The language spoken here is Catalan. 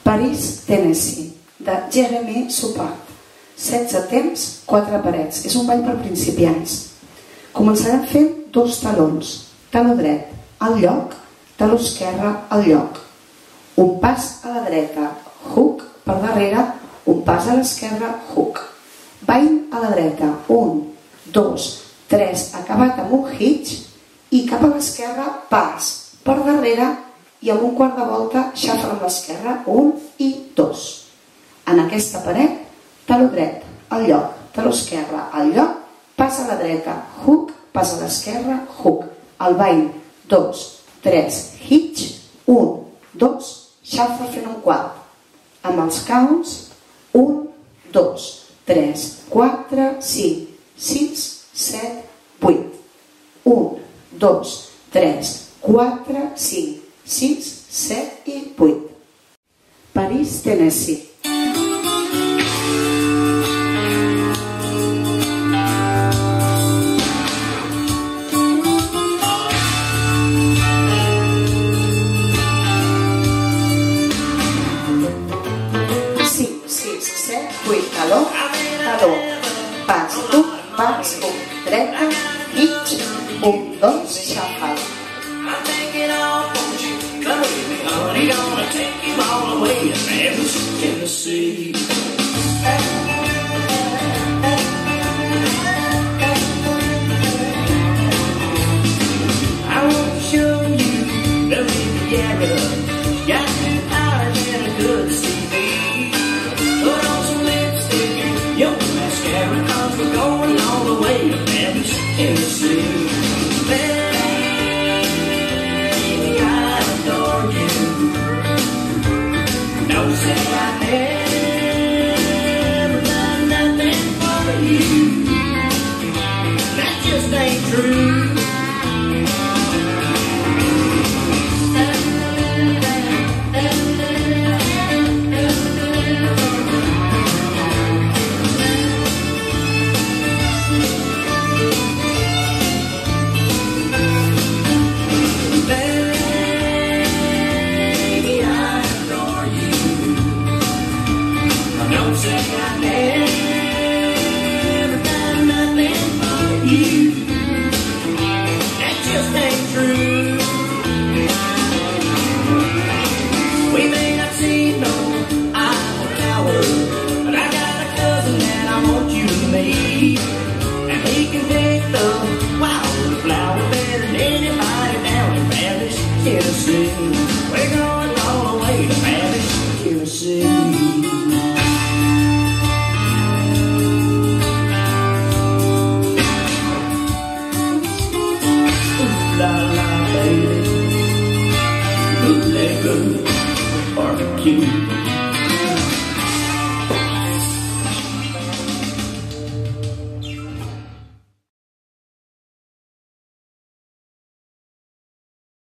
Paris, Tennessee, de Jeremy Suppart. 16 temps, 4 parets. És un ball per principiants. Començarem fent 2 talons. Taló dret al lloc, taló esquerre al lloc. Un pas a la dreta, hook per darrere, un pas a l'esquerra, hook. Ball a la dreta, 1, 2, 3, acabat amb un hitch i cap a l'esquerra, pas per darrere i amb un quart de volta xafra amb l'esquerra, 1 i 2. En aquesta paret, taló dret al lloc, taló esquerre al lloc, pas a la dreta, hook, pas a l'esquerra, hook. El ball, 2, 3, hitch, 1, 2, xafra fent un quart. Amb els counts, 1, 2, 3, 4, 5, 6, 7, 8. 1, 2, 3, 4, 5, 6, 7 i 8. Paris, Tennessee. Taló, taló, pas, dreta, hitch, 1, 2, xafal. Barbecue.